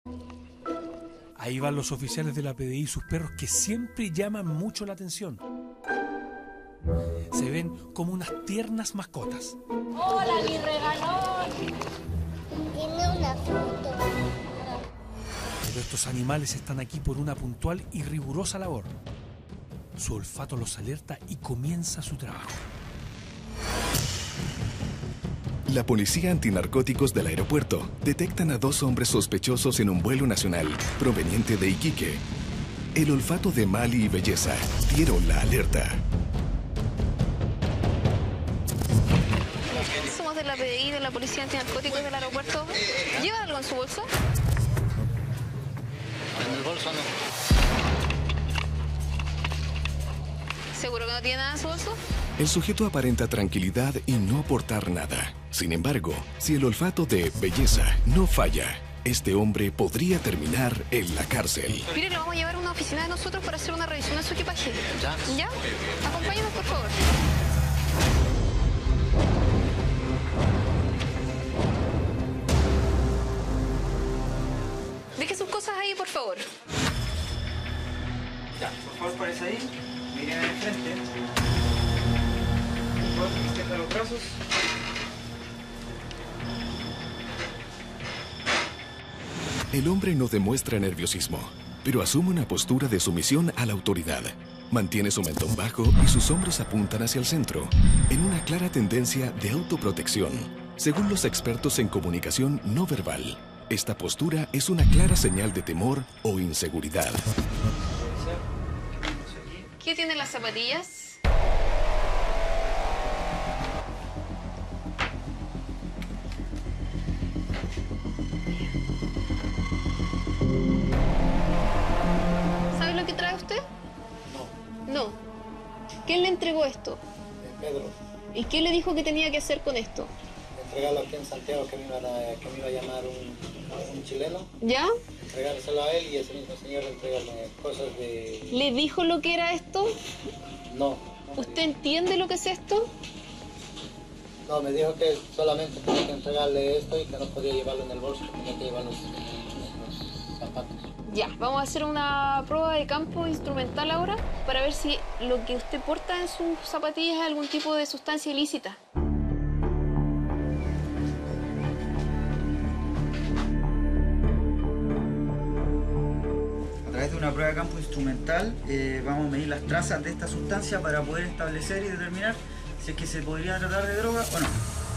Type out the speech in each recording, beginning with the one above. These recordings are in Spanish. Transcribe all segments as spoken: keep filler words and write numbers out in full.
Ahí van los oficiales de la P D I y sus perros que siempre llaman mucho la atención. Se ven como unas tiernas mascotas. ¡Hola, mi regalón! Dime una foto. Pero estos animales están aquí por una puntual y rigurosa labor. Su olfato los alerta y comienza su trabajo. La policía antinarcóticos del aeropuerto detectan a dos hombres sospechosos en un vuelo nacional proveniente de Iquique. El olfato de Mali y Belleza dieron la alerta. Somos de la P D I, de la Policía Antinarcóticos del aeropuerto. ¿Lleva algo en su bolso? En el bolso no. ¿Seguro que no tiene nada en su bolso? El sujeto aparenta tranquilidad y no aportar nada. Sin embargo, si el olfato de Belleza no falla, este hombre podría terminar en la cárcel. Mire, lo vamos a llevar a una oficina de nosotros para hacer una revisión de su equipaje. ¿Ya? ¿Ya? Acompáñenos, por favor. Deje sus cosas ahí, por favor. Ya, por favor, parece ahí. Miren al frente. Por favor, extienda los brazos. El hombre no demuestra nerviosismo, pero asume una postura de sumisión a la autoridad. Mantiene su mentón bajo y sus hombros apuntan hacia el centro, en una clara tendencia de autoprotección. Según los expertos en comunicación no verbal, esta postura es una clara señal de temor o inseguridad. ¿Qué tienen las zapatillas? ¿Sabe lo que trae usted? No. No. ¿Quién le entregó esto? Pedro, ¿Y qué le dijo que tenía que hacer con esto? entregarlo aquí en Santiago, que me iba a, que me iba a llamar un, un chileno, ¿Ya? entregárselo a él y ese mismo señor entregarme cosas de... ¿Le dijo lo que era esto? No. no me ¿Usted dijo. entiende lo que es esto? No, me dijo que solamente tenía que entregarle esto y que no podía llevarlo en el bolso, que tenía que llevarlo en los zapatos. Ya, vamos a hacer una prueba de campo instrumental ahora para ver si lo que usted porta en sus zapatillas es algún tipo de sustancia ilícita. A través de una prueba de campo instrumental eh, vamos a medir las trazas de esta sustancia para poder establecer y determinar si es que se podría tratar de droga o no.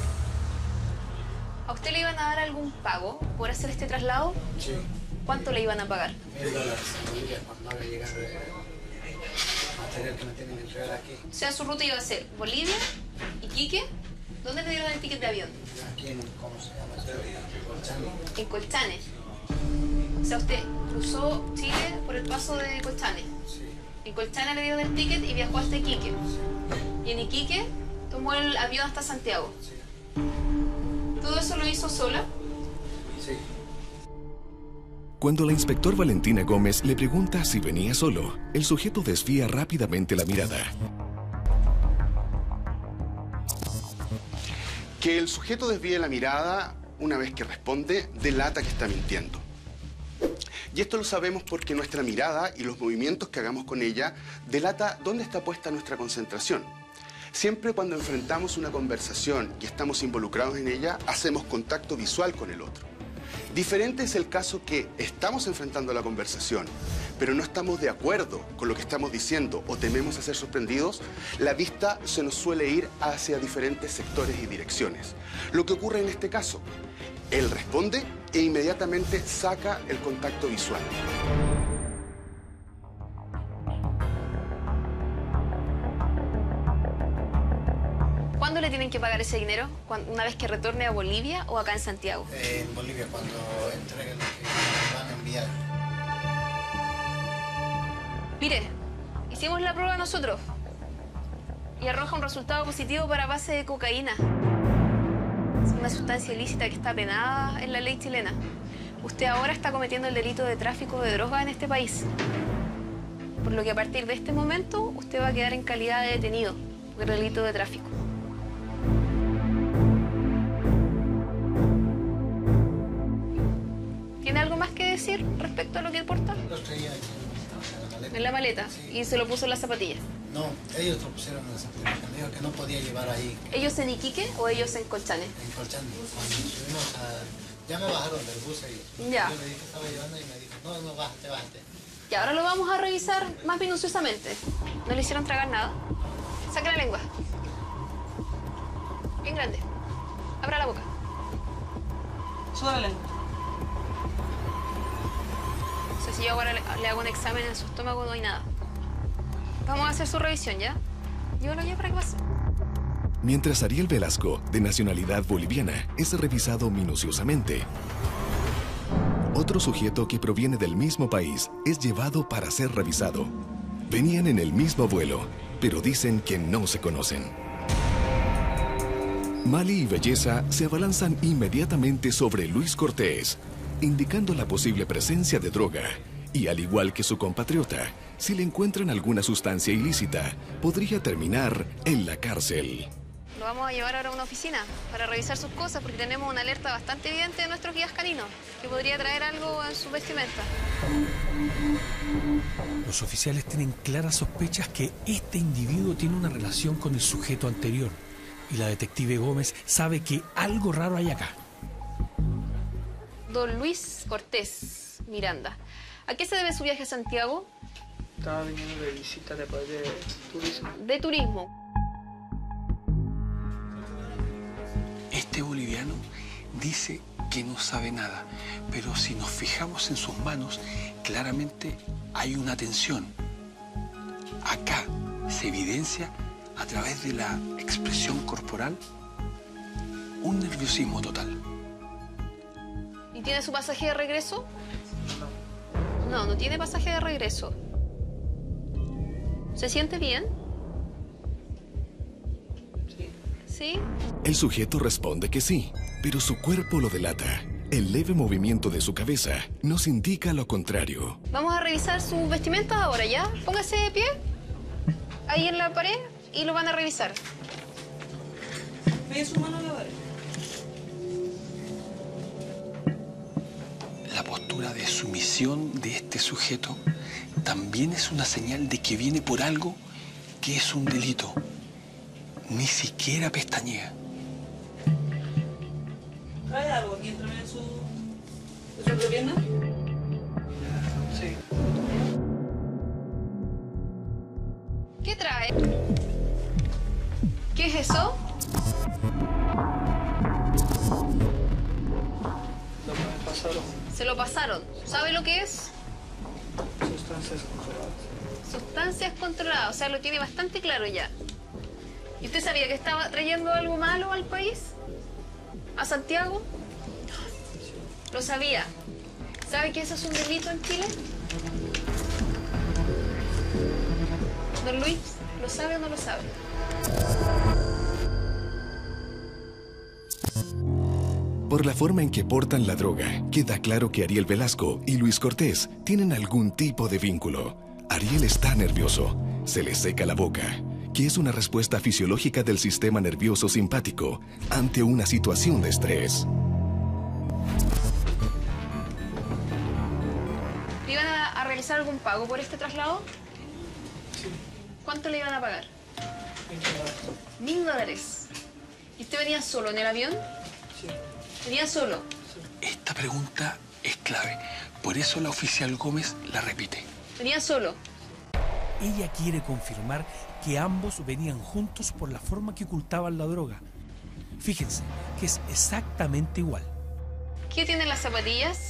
¿A usted le iban a dar algún pago por hacer este traslado? Sí. ¿Cuánto le iban a pagar? Mil dólares en Bolivia cuando haga llegar eh, material que me tienen que entregar aquí. O sea, su ruta iba a ser Bolivia, Iquique. ¿Dónde le dieron el ticket de avión? Aquí en, ¿cómo se llama eso? Colchane. En Colchane. O sea, usted cruzó Chile por el paso de Colchane. Sí. En Colchane le dieron el ticket y viajó hasta Iquique. Y en Iquique tomó el avión hasta Santiago. Sí. ¿Todo eso lo hizo sola? Sí. Cuando la inspector Valentina Gómez le pregunta si venía solo, el sujeto desvía rápidamente la mirada. Que el sujeto desvíe la mirada una vez que responde, delata que está mintiendo. Y esto lo sabemos porque nuestra mirada y los movimientos que hagamos con ella delata dónde está puesta nuestra concentración. Siempre cuando enfrentamos una conversación y estamos involucrados en ella, hacemos contacto visual con el otro. Diferente es el caso que estamos enfrentando la conversación, pero no estamos de acuerdo con lo que estamos diciendo o tememos a ser sorprendidos, la vista se nos suele ir hacia diferentes sectores y direcciones. Lo que ocurre en este caso, él responde e inmediatamente saca el contacto visual. ¿Cuándo le tienen que pagar ese dinero? ¿Una vez que retorne a Bolivia o acá en Santiago? Eh, en Bolivia cuando entreguen lo que van a enviar. Mire, hicimos la prueba nosotros y arroja un resultado positivo para base de cocaína. Es una sustancia ilícita que está penada en la ley chilena. Usted ahora está cometiendo el delito de tráfico de drogas en este país. Por lo que a partir de este momento usted va a quedar en calidad de detenido por el delito de tráfico. ¿Tiene algo más que decir? decir respecto a lo que porta? Los traía aquí en la maleta. En la maleta. Sí. Y se lo puso en las zapatillas. No, ellos lo pusieron en la zapatilla. Me dijo que no podía llevar ahí. ¿Ellos en Iquique o ellos en Colchane? En Colchane. Cuando subimos a... Ya me bajaron del bus ellos. Ya. Yo le dije que estaba llevando y me dijo, no, no, bájate, bájate. Y ahora lo vamos a revisar más minuciosamente. No le hicieron tragar nada. Saca la lengua. Bien grande. Abra la boca. Suba la lengua. O sea, si yo ahora le, le hago un examen en su estómago, no hay nada. Vamos a hacer su revisión, ¿ya? Llévalo ya para que pase. Mientras Ariel Velasco, de nacionalidad boliviana, es revisado minuciosamente, otro sujeto que proviene del mismo país es llevado para ser revisado. Venían en el mismo vuelo, pero dicen que no se conocen. Mali y Belleza se abalanzan inmediatamente sobre Luis Cortés, indicando la posible presencia de droga. Y al igual que su compatriota, si le encuentran alguna sustancia ilícita, podría terminar en la cárcel. Lo vamos a llevar ahora a una oficina para revisar sus cosas porque tenemos una alerta bastante evidente de nuestros guías caninos que podría traer algo en su vestimenta. Los oficiales tienen claras sospechas que este individuo tiene una relación con el sujeto anterior y la detective Gómez sabe que algo raro hay acá. Don Luis Cortés Miranda, ¿a qué se debe su viaje a Santiago? Estaba viniendo de visita después de turismo. De turismo. Este boliviano dice que no sabe nada, pero si nos fijamos en sus manos, claramente hay una tensión. Acá se evidencia a través de la expresión corporal un nerviosismo total. ¿Y tiene su pasaje de regreso? No, no tiene pasaje de regreso. ¿Se siente bien? Sí. ¿Sí? El sujeto responde que sí, pero su cuerpo lo delata. El leve movimiento de su cabeza nos indica lo contrario. Vamos a revisar sus vestimentas ahora, ¿ya? Póngase de pie, ahí en la pared, y lo van a revisar. Ve su mano a la pared. La postura de sumisión de este sujeto también es una señal de que viene por algo que es un delito. Ni siquiera pestañea. ¿Trae algo aquí entre medio de su, de su entrepierna? Sí. ¿Qué trae? ¿Qué es eso? Lo que me pasaron. Se lo pasaron. ¿Sabe lo que es? Sustancias controladas. Sustancias controladas. O sea, lo tiene bastante claro ya. ¿Y usted sabía que estaba trayendo algo malo al país? ¿A Santiago? Lo sabía. ¿Sabe que eso es un delito en Chile? Don Luis, ¿lo sabe o no lo sabe? Por la forma en que portan la droga, queda claro que Ariel Velasco y Luis Cortés tienen algún tipo de vínculo. Ariel está nervioso, se le seca la boca, que es una respuesta fisiológica del sistema nervioso simpático ante una situación de estrés. ¿Le iban a, a realizar algún pago por este traslado? Sí. ¿Cuánto le iban a pagar? veinte dólares. Mil dólares. ¿Y usted venía solo en el avión? Sí. ¿Venía solo? Esta pregunta es clave. Por eso la oficial Gómez la repite. ¿Venía solo? Ella quiere confirmar que ambos venían juntos por la forma que ocultaban la droga. Fíjense que es exactamente igual. ¿Qué tienen las zapatillas?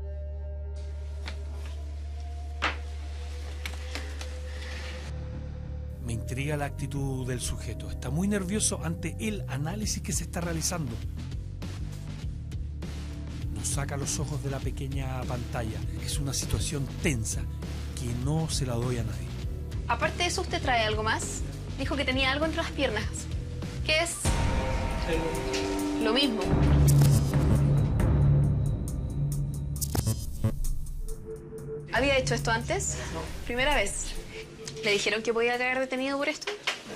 Me intriga la actitud del sujeto. Está muy nervioso ante el análisis que se está realizando. Nos saca los ojos de la pequeña pantalla. Es una situación tensa que no se la doy a nadie. Aparte de eso, ¿usted trae algo más? Dijo que tenía algo entre las piernas. ¿Qué es? Sí. Lo mismo. ¿Había hecho esto antes? No. Primera vez. ¿Le dijeron que podía caer detenido por esto?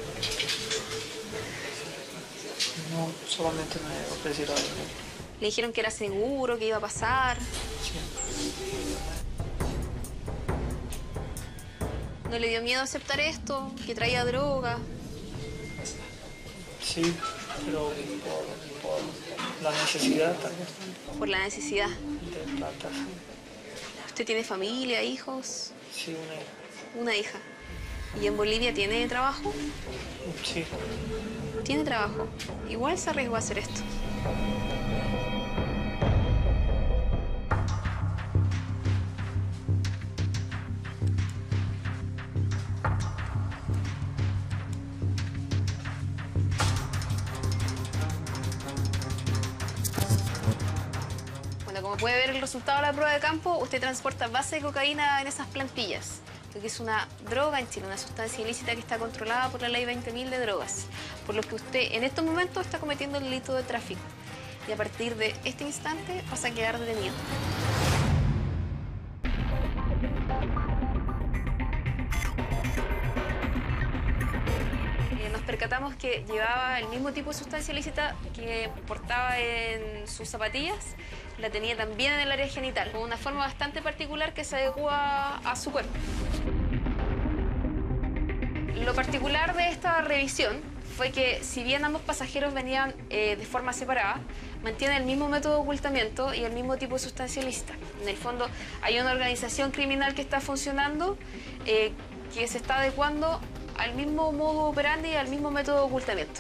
No, solamente me ofrecieron algo. ¿Le dijeron que era seguro, que iba a pasar? Sí. ¿No le dio miedo aceptar esto? ¿Que traía droga? Sí, pero por, por la necesidad también. Por la necesidad. De plata, sí. ¿Usted tiene familia, hijos? Sí, una hija. Una hija. ¿Y en Bolivia tiene trabajo? Sí. Tiene trabajo. Igual se arriesgó a hacer esto. Bueno, como puede ver el resultado de la prueba de campo, usted transporta base de cocaína en esas plantillas. Lo que es una droga en Chile, una sustancia ilícita que está controlada por la ley veinte mil de drogas, por lo que usted en estos momentos está cometiendo el delito de tráfico. Y a partir de este instante pasa a quedar detenido. Eh, nos percatamos que llevaba el mismo tipo de sustancia ilícita que portaba en sus zapatillas, la tenía también en el área genital, con una forma bastante particular que se adecua a su cuerpo. Lo particular de esta revisión fue que, si bien ambos pasajeros venían eh, de forma separada, mantienen el mismo método de ocultamiento y el mismo tipo de sustancia ilícita. En el fondo, hay una organización criminal que está funcionando, eh, que se está adecuando al mismo modo operandi y al mismo método de ocultamiento.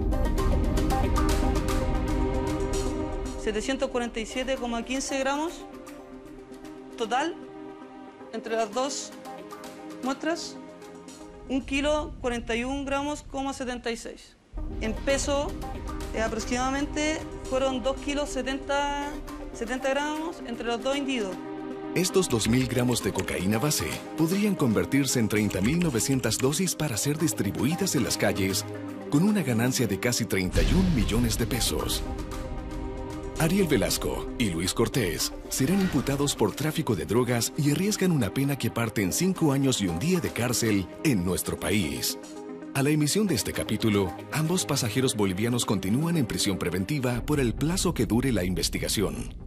setecientos cuarenta y siete coma quince gramos total entre las dos muestras. un kilo cuarenta y un gramos, coma setenta y seis. En peso, eh, aproximadamente fueron dos kilos setenta gramos entre los dos individuos. Estos dos mil gramos de cocaína base podrían convertirse en treinta mil novecientas dosis para ser distribuidas en las calles, con una ganancia de casi treinta y un millones de pesos. Ariel Velasco y Luis Cortés serán imputados por tráfico de drogas y arriesgan una pena que parte en cinco años y un día de cárcel en nuestro país. A la emisión de este capítulo, ambos pasajeros bolivianos continúan en prisión preventiva por el plazo que dure la investigación.